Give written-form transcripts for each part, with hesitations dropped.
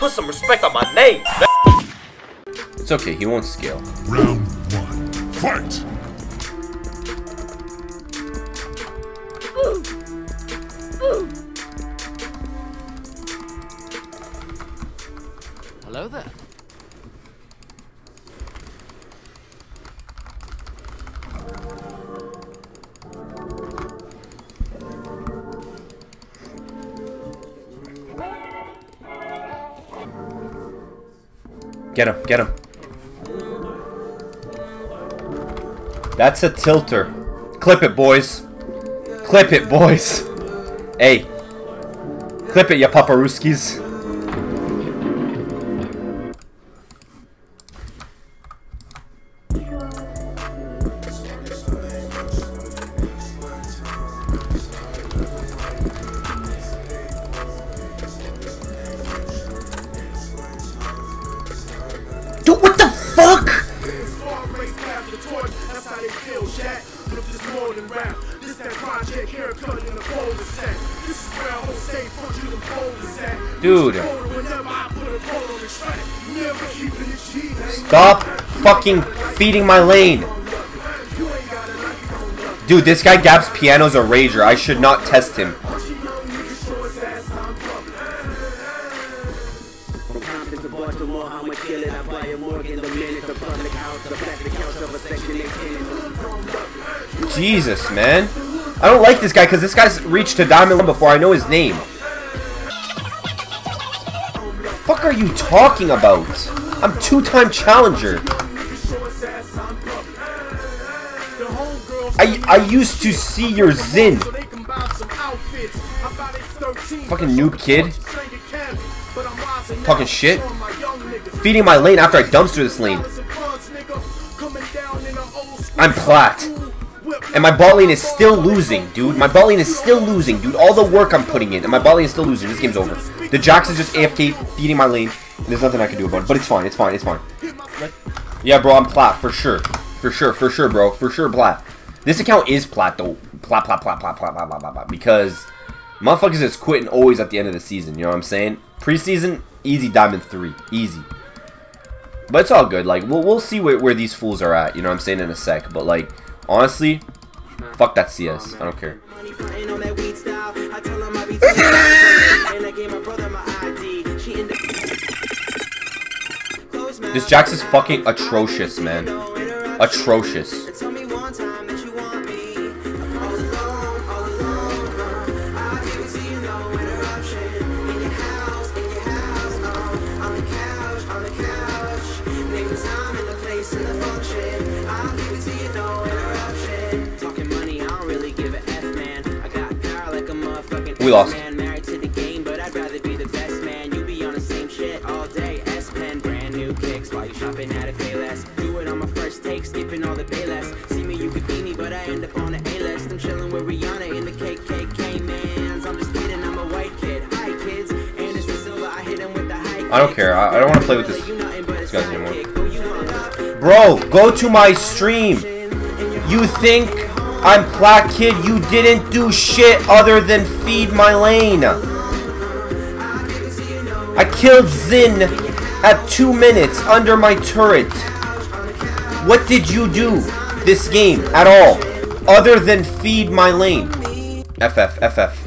Put some respect on my name. It's okay, he won't scale. Round 1. Fight! Hello there. Get him, get him. That's a tilter. Clip it, boys. Clip it, boys. Hey. Clip it, ya paparuskis. Dude, what the fuck? Dude. Stop fucking feeding my lane. Dude, this guy Gab's Piano's a rager. I should not test him. Jesus, man. I don't like this guy because this guy's reached to Diamond 1 before I know his name. What the fuck are you talking about? I'm two-time challenger. I used to see your Zin. Fucking noob kid. Talking shit. Feeding my lane after I dumpster this lane. I'm plat. And my bot lane is still losing, dude. My bot lane is still losing, dude. All the work I'm putting in, and my bot lane is still losing. This game's over. The Jax is just AFK feeding my lane. There's nothing I can do about it. But it's fine, it's fine, it's fine. Yeah, bro, I'm plat, for sure. For sure, bro. For sure, plat. This account is plat, though. Plat. Because motherfuckers is quitting always at the end of the season, you know what I'm saying? Preseason, easy Diamond 3. Easy. But it's all good. Like, we'll see where these fools are at, you know what I'm saying, in a sec. But, like, honestly, fuck that CS. I don't care. This Jax is fucking atrocious, man. Atrocious. We lost. I don't care. I don't want to play with this guys anymore. Bro, go to my stream. You think I'm plat, kid? You didn't do shit other than feed my lane. I killed Zin at 2 minutes under my turret. What did you do this game at all other than feed my lane? FF.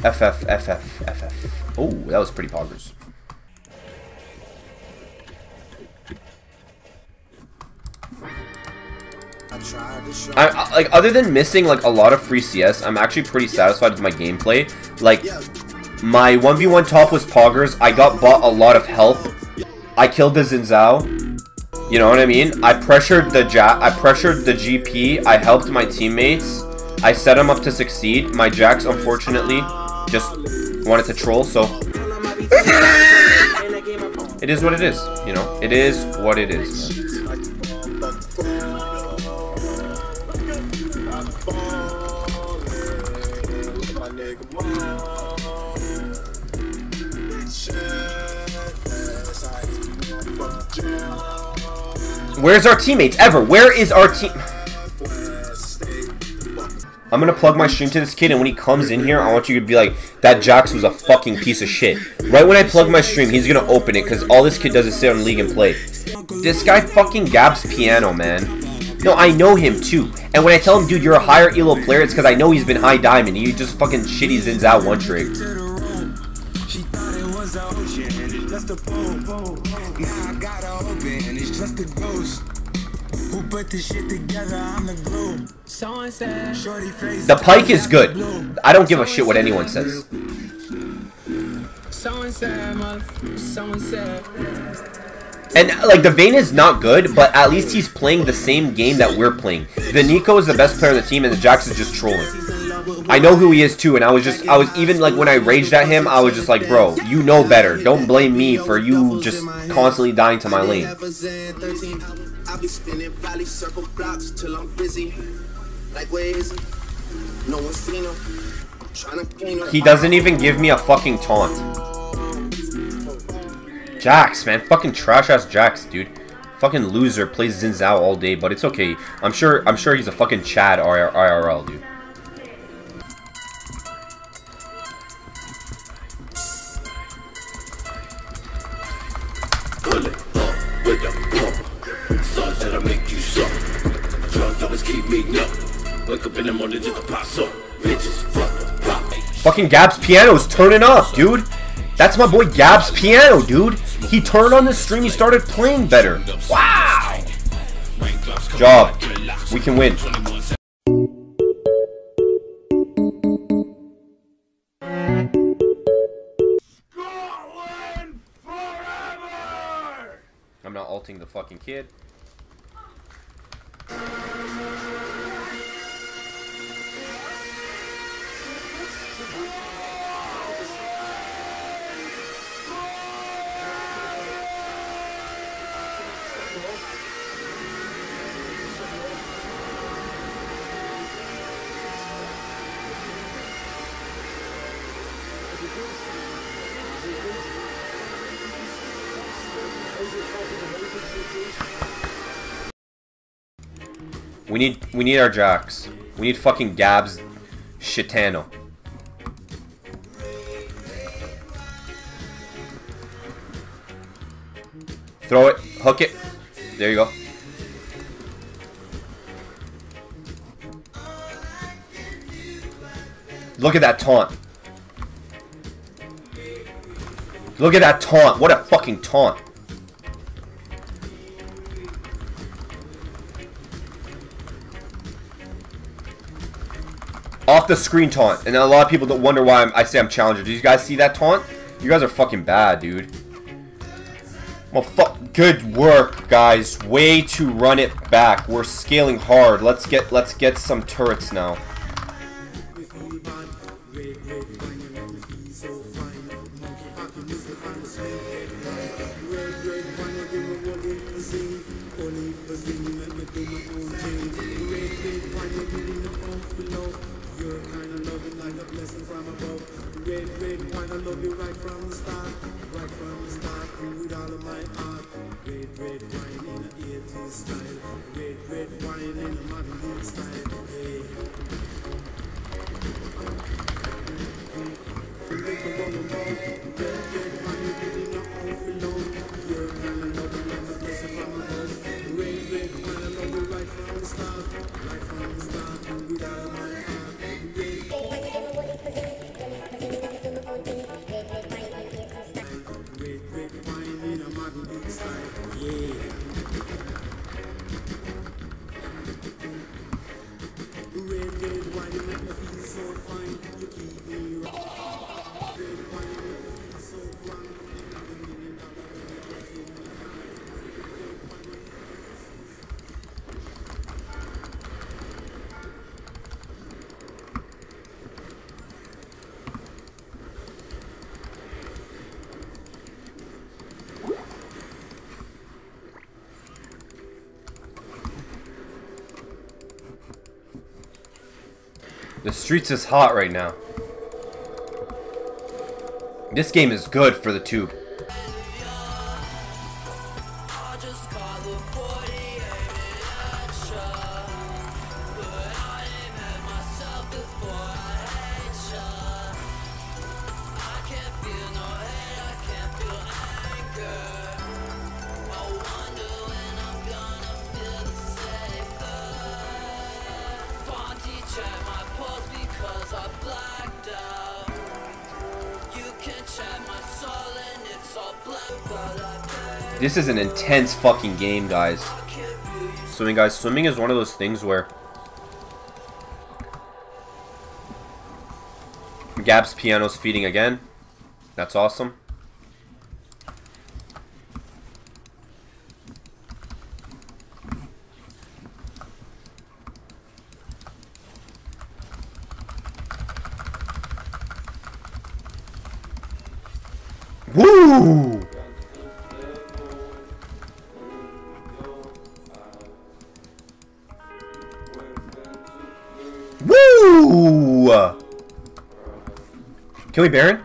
Oh, that was pretty poggers. Like, other than missing like a lot of free CS, I'm actually pretty satisfied with my gameplay. Like, my 1v1 top was poggers. I got bought a lot of help. I killed the Zinzao. You know what I mean? I pressured the GP. I helped my teammates. I set them up to succeed. My Jax, unfortunately, just wanted to troll. So it is what it is. You know, it is what it is, man. Where's our teammates? Ever? Where is our team? I'm gonna plug my stream to this kid, and when he comes in here, I want you to be like, that Jax was a fucking piece of shit. Right when I plug my stream, he's gonna open it, because all this kid does is sit on League and play. This guy fucking Gabs piano, man. No, I know him too. And when I tell him, dude, you're a higher elo player, it's because I know he's been high diamond. He just fucking shitty zins out one trick. The Pike is good. I don't give a shit what anyone says. And, like, the Vayne is not good, but at least he's playing the same game that we're playing. The Nico is the best player on the team, and the Jax is just trolling. I know who he is, too, and I was even, like, when I raged at him, I was just like, bro, you know better. Don't blame me for you just constantly dying to my lane. He doesn't even give me a fucking taunt. Jax, man. Fucking trash-ass Jax, dude. Fucking loser. Plays Xin Zhao all day, but it's okay. I'm sure he's a fucking Chad IRL, dude. Fucking Gabs piano's turning up, dude. That's my boy Gabs piano, dude. He turned on the stream, he started playing better. Wow! Job. We can win. I'm not ulting the fucking kid. We need our Jax. We need fucking Gabs Shitano. Throw it, hook it. There you go. Look at that taunt. Look at that taunt. What a fucking taunt. Off the screen taunt. And a lot of people don't wonder why I say I'm challenger. Do you guys see that taunt? You guys are fucking bad, dude. Well, good work, guys. Way to run it back. We're scaling hard. Let's get some turrets now. The streets is hot right now. This game is good for the tube. This is an intense fucking game, guys. Swimming, guys. Swimming is one of those things where Gab's piano's feeding again. That's awesome. Woo! Woo! Can we Baron?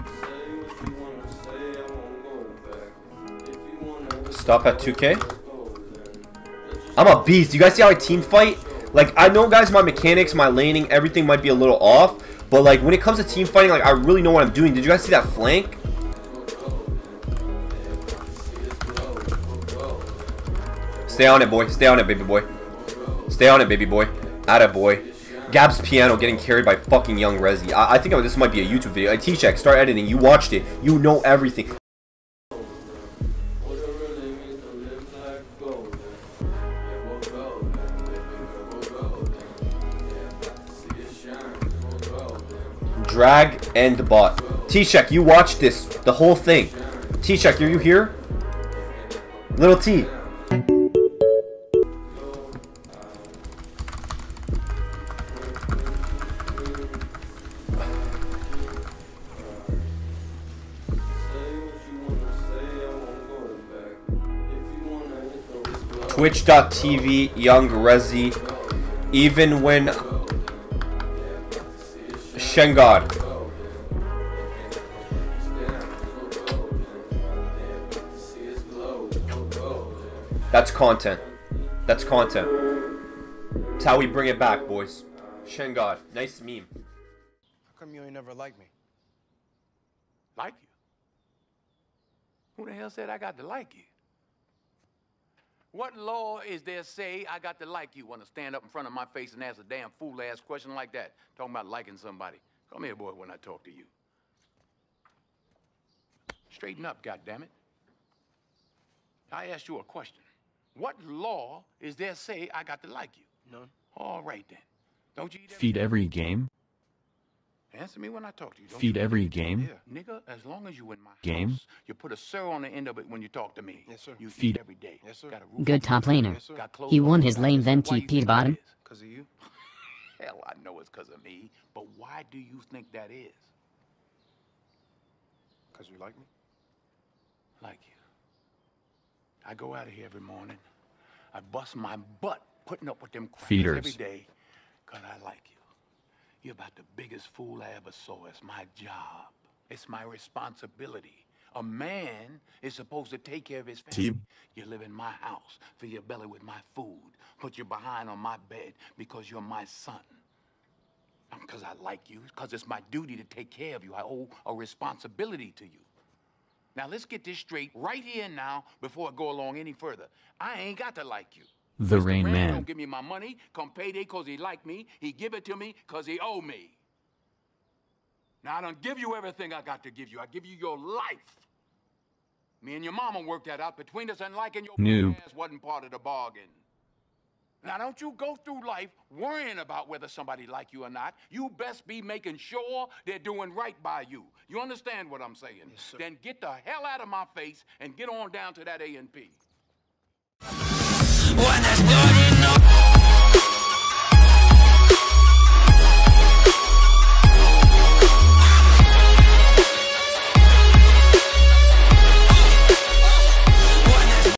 Stop at 2K. I'm a beast. You guys see how I team fight? Like, I know, guys, my mechanics, my laning, everything might be a little off. But, like, when it comes to team fighting, like, I really know what I'm doing. Did you guys see that flank? Stay on it, boy. Stay on it, baby boy. Stay on it, baby boy. Atta boy. Gab's piano getting carried by fucking young Rezi. I think this might be a YouTube video. T-Check, start editing. You watched it. You know everything. Drag and bot. T-Check, you watched this. The whole thing. T-Check, are you here? Little T. Twitch.tv, Young Rezi, even when Shen God. That's content. That's content. That's how we bring it back, boys. Shen God. Nice meme. How come you ain't never liked me? Like you? Who the hell said I got to like you? What law is there say I got to like you? Want to stand up in front of my face and ask a damn fool-ass question like that? Talking about liking somebody. Come here, boy, when I talk to you. Straighten up, goddammit. I asked you a question. What law is there say I got to like you? None. All right, then. Don't you eat Feed every game? Answer me when I talk to you. Don't Feed you every game? Yeah, nigga, as long as you in my Game? house, you put a sir on the end of it when you talk to me. Yes, sir. You Feed eat every day. Yes, sir. Got a roof Good over top your head. laner. Yes, sir. Got clothes He on won your his back. lane, then Why you TP'd think bottom. that is? Because of you? Hell, I know it's because of me, but why do you think that is? Because you like me? Like you. I go out of here every morning. I bust my butt putting up with them crackers Feeders. every day because I like you. You're about the biggest fool I ever saw. It's my job. It's my responsibility. A man is supposed to take care of his family. Team. You live in my house, fill your belly with my food, put your behind on my bed because you're my son. Not because I like you, because it's my duty to take care of you. I owe a responsibility to you. Now, let's get this straight right here and now before I go along any further. I ain't got to like you. The Mr. Rain Rand Man. don't give me my money come payday because he like me. He give it to me because he owe me. Now, I don't give you everything I got to give you. I give you your life. Me and your mama worked that out between us, and liking your Noob. ass wasn't part of the bargain. Now, don't you go through life worrying about whether somebody like you or not. You best be making sure they're doing right by you. You understand what I'm saying? Yes, sir. Then get the hell out of my face and get on down to that A&P. When there's